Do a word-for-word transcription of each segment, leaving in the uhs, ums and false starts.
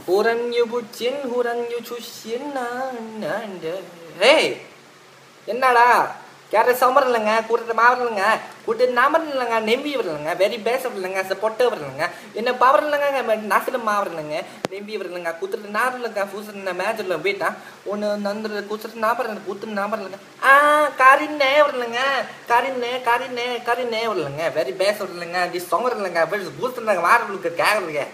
Hurannya bucin, hurannya cucian nanda. Hey, என்னடா யார சமர் இல்லைங்க கூட்ட மாவர் இல்லைங்க கூட்ட நாமர் இல்லைங்க நெம்பி வரலங்க வெரி பேஸ் இல்லைங்க சப்போர்ட்டே வரலங்க என்ன பவர் இல்லைங்க நாசில மாவர் இல்லைங்க நெம்பி வரலங்க கூத்துட்டு நார் இல்லைங்க பூசன மேட்ச்ல போயிட்டா ஒன்று நந்துரு கூத்துட்டு நாபர் கூத்து நாபர் இல்லைங்க ஆ காரின்னே வரலங்க காரின்னே காரின்னே காரின்னே வரலங்க வெரி பேஸ் வரலங்க டி சாங் வரலங்க பூசனாங்க மாறலுக்கு கேக்குறீங்க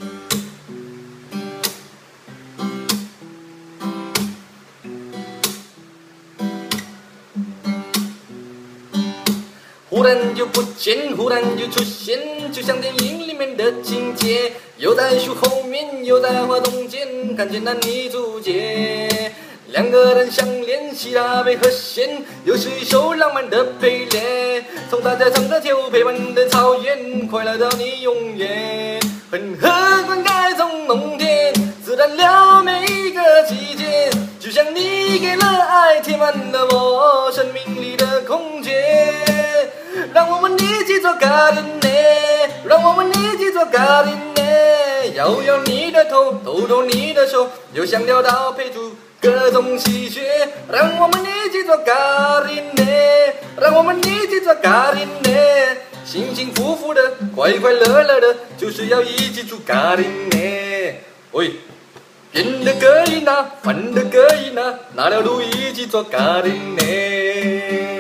忽然就不见，忽然就出现，就像电影里面的情节，又在树后面，又在花中间，看见那女主角，两个人相恋，希腊贝和弦，又是一首浪漫的配列，从大家唱着跳舞陪伴的草原，快乐到你永远，很和灌溉从农田，自然了每一个季节，就像你给了爱，填满了我生命里的空间。让我们一起做咖喱呢，让我们一起做咖喱呢，摇摇你的头，抖抖你的手，有香料搭配出各种喜鹊。让我们一起做咖喱呢，让我们一起做咖喱呢，幸幸福福的，快快乐乐的，就是要一起做咖喱呢。喂，变的可以拿，饭的可以拿，哪条路一起做咖喱呢？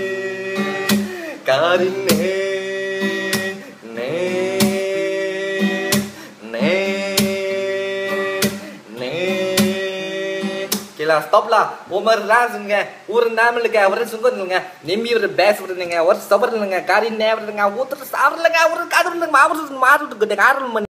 咖喱呢呢呢呢 Kila stop lah, Umar langsung ya, urun nama lega, urun sungguh lega, nimi urun best urun lega, urun sabar lega, kari ne urun lega, urun sabar lega, urun kadur lega, urun maru tuh gede karun